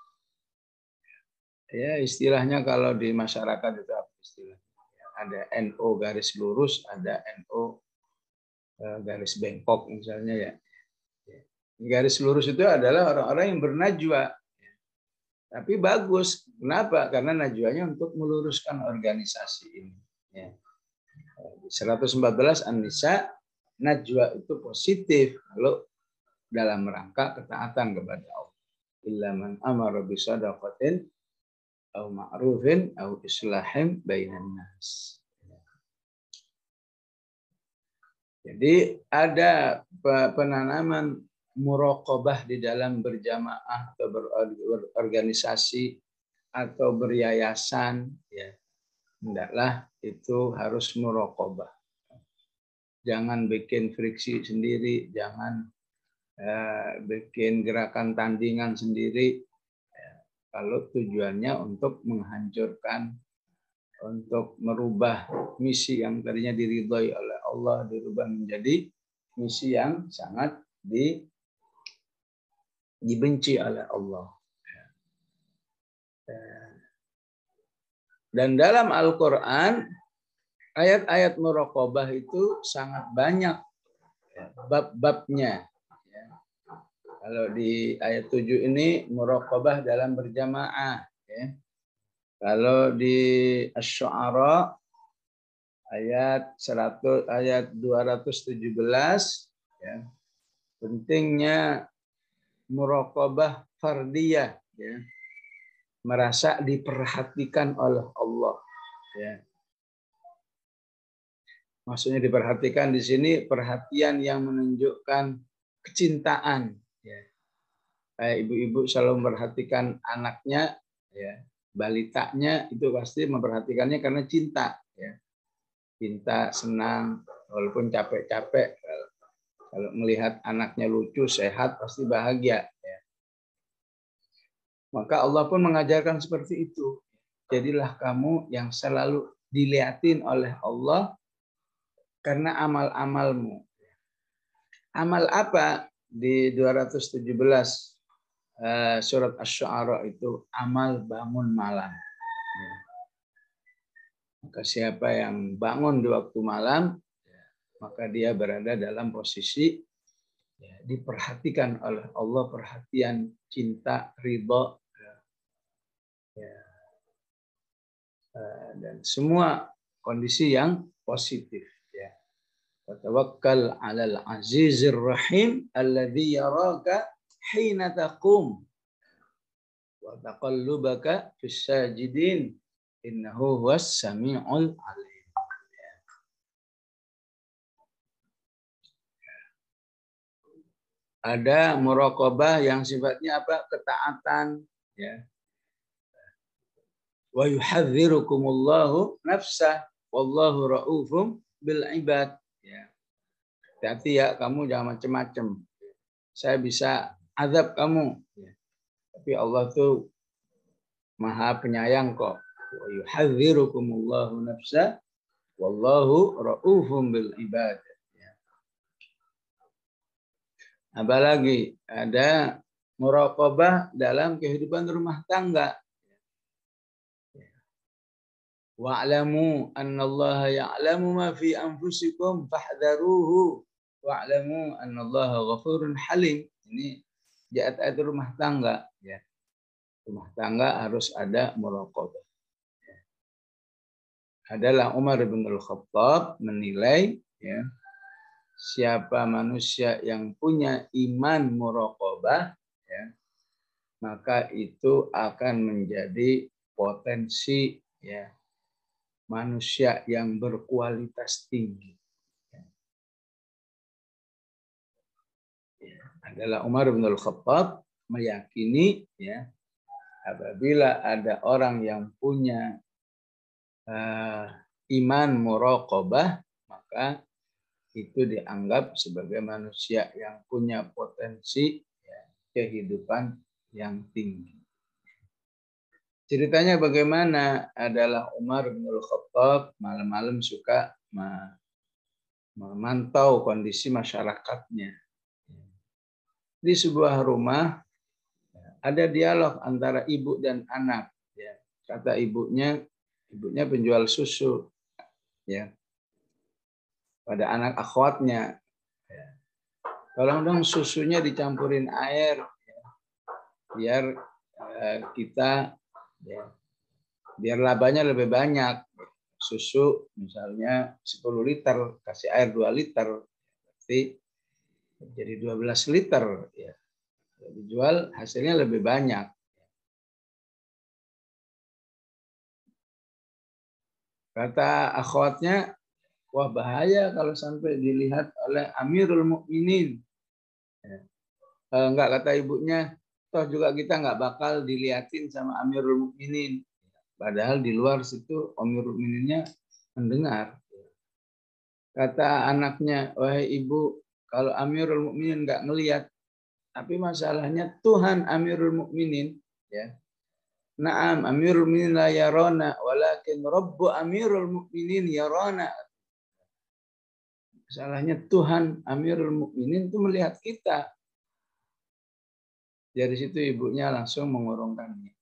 Ya istilahnya kalau di masyarakat itu apa istilahnya? Ada N O garis lurus, ada N O garis bengkok misalnya ya. Garis lurus itu adalah orang-orang yang bernajwa. Tapi bagus. Kenapa? Karena najwanya untuk meluruskan organisasi ini. Ya. seratus empat belas An-Nisa, najwa itu positif kalau dalam rangka ketaatan kepada Allah. Illa man amara bi shadaqatin aw ma'rufin aw islahin bainan nas. Jadi ada penanaman muraqabah di dalam berjamaah atau berorganisasi atau beryayasan ya. Hendaklah itu harus muraqabah. Jangan bikin friksi sendiri, jangan eh, bikin gerakan tandingan sendiri ya. Kalau tujuannya untuk menghancurkan, untuk merubah misi yang tadinya diridhoi oleh Allah dirubah menjadi misi yang sangat di, dibenci oleh Allah. Dan dalam Al-Quran ayat-ayat muraqabah itu sangat banyak bab-babnya. Kalau di ayat tujuh ini muraqabah dalam berjamaah. Kalau di Asy-Syu'ara ayat seratus ayat dua ratus tujuh belas ya, pentingnya muraqabah fardiyah ya, merasa diperhatikan oleh Allah ya. Maksudnya diperhatikan di sini perhatian yang menunjukkan kecintaan ya. Kayak ibu-ibu selalu memperhatikan anaknya ya, balitanya itu pasti memperhatikannya karena cinta ya. Cinta, senang, walaupun capek-capek. Kalau melihat anaknya lucu, sehat, pasti bahagia. Ya. Maka Allah pun mengajarkan seperti itu. Jadilah kamu yang selalu dilihatin oleh Allah karena amal-amalmu. Amal apa? Di dua ratus tujuh belas surat Asy-Syu'ara itu amal bangun malam. Maka siapa yang bangun di waktu malam, maka dia berada dalam posisi ya, diperhatikan oleh Allah, perhatian, cinta, ridha, ya, dan semua kondisi yang positif. Ya. Tawakkal 'alal 'azizir rahim alladzi yaraka hina taqum wa taqallubaka fis sajidin innahu huwas samiul alim. Ada muraqabah yang sifatnya apa? Ketaatan, ya. Wa yuhadzirukumullahu nafsah wallahu raufum bil ibad. Ya. Hati-hati ya, kamu jangan macam-macam. Saya bisa azab kamu. Ya. Tapi Allah tuh Maha Penyayang kok. Wa yuhadzirukumullahu nafsah wallahu raufum bil ibad. Ya. Apalagi ada muraqabah dalam kehidupan rumah tangga. Wa'lamu annallaha ya'lamu ma fi anfusikum fahdharuhu wa'lamu annallaha ghafurun halim. Ini di ayat rumah tangga, ya. Rumah tangga harus ada muraqabah. Ya. Adalah Umar bin Al-Khattab menilai, ya, siapa manusia yang punya iman muraqabah, ya, maka itu akan menjadi potensi, ya, manusia yang berkualitas tinggi. Adalah Umar bin Al-Khattab meyakini, ya, apabila ada orang yang punya uh, iman muraqabah, maka itu dianggap sebagai manusia yang punya potensi, ya, kehidupan yang tinggi. Ceritanya bagaimana? Adalah Umar bin Al-Khattab malam-malam suka memantau kondisi masyarakatnya. Di sebuah rumah ada dialog antara ibu dan anak. Ya. Kata ibunya, ibunya penjual susu, ya, pada anak akhwatnya. Ya. Tolong dong susunya dicampurin air, ya, biar eh, kita, ya, biar labanya lebih banyak. Susu misalnya sepuluh liter, kasih air dua liter, berarti jadi dua belas liter, ya. Dijual hasilnya lebih banyak. Kata akhwatnya, wah bahaya kalau sampai dilihat oleh Amirul Mukminin. Ya. Eh, enggak, kata ibunya, toh juga kita nggak bakal dilihatin sama Amirul Mukminin. Padahal di luar situ Amirul Mukmininnya mendengar. Kata anaknya, wahai ibu, kalau Amirul Mukminin nggak ngelihat, tapi masalahnya Tuhan Amirul Mukminin, ya. Naam Amirul Mukminin la yarana, walakin Rabbu Amirul Mukminin yarana. Masalahnya Tuhan Amirul Mukminin itu melihat kita. Dari situ ibunya langsung mengurungkannya.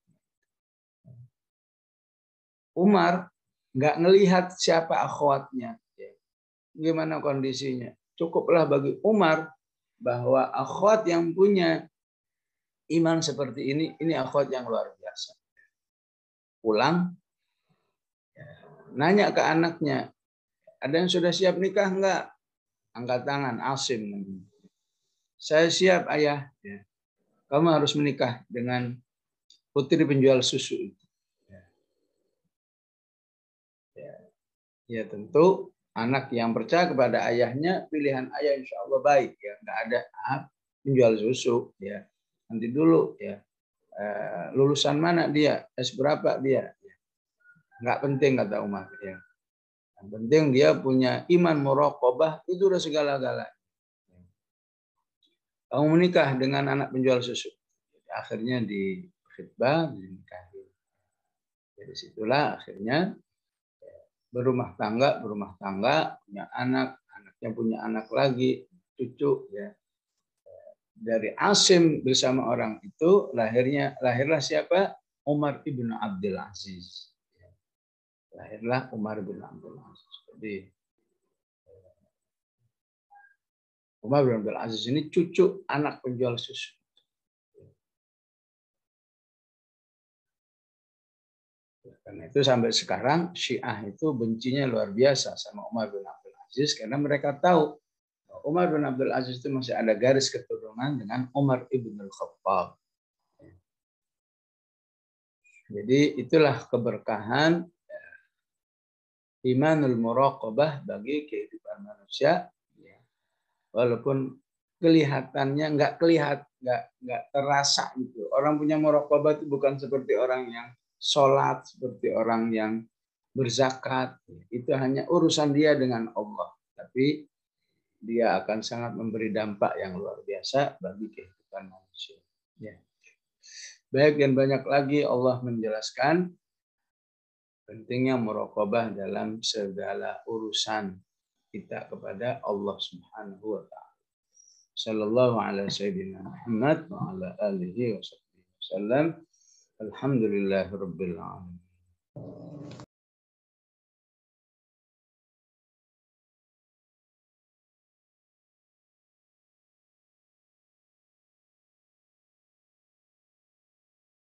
Umar nggak ngelihat siapa akhwatnya, gimana kondisinya. Cukuplah bagi Umar bahwa akhwat yang punya iman seperti ini, ini akhwat yang luar biasa. Pulang, nanya ke anaknya, ada yang sudah siap nikah enggak? Angkat tangan, Asim. Saya siap, ayah. Kamu harus menikah dengan putri penjual susu itu. Ya tentu anak yang percaya kepada ayahnya, pilihan ayah insya Allah baik, ya. Nggak ada ah, penjual susu, ya. Nanti dulu, ya, eh, lulusan mana dia, S berapa dia, ya. Nggak penting kata Umar, ya. Yang penting dia punya iman muraqabah, itu udah segala-galanya. Kamu menikah dengan anak penjual susu, akhirnya di khitbah, dinikahi. Dari situlah akhirnya berumah tangga, berumah tangga, punya anak, anaknya punya anak lagi, cucu, ya. Dari Asim bersama orang itu lahirnya lahirlah siapa? Umar ibn Abdul Aziz. Lahirlah Umar bin Abdul Aziz. Jadi Umar bin Abdul Aziz ini cucu anak penjual susu. Karena itu sampai sekarang Syiah itu bencinya luar biasa sama Umar bin Abdul Aziz karena mereka tahu Umar bin Abdul Aziz itu masih ada garis keturunan dengan Umar ibn al-Khattab. Jadi itulah keberkahan imanul muraqabah bagi kehidupan manusia. Walaupun kelihatannya nggak kelihatan, nggak nggak terasa gitu. Orang punya muraqabah itu bukan seperti orang yang sholat, seperti orang yang berzakat. Itu hanya urusan dia dengan Allah. Tapi dia akan sangat memberi dampak yang luar biasa bagi kehidupan manusia. Ya. Baik, dan banyak lagi Allah menjelaskan pentingnya muraqabah dalam segala urusan kita kepada Allah Subhanahu wa taala. Sallallahu ala sayyidina Muhammad wa ala alihi wa sahbihi wasallam. Alhamdulillahirabbil alamin.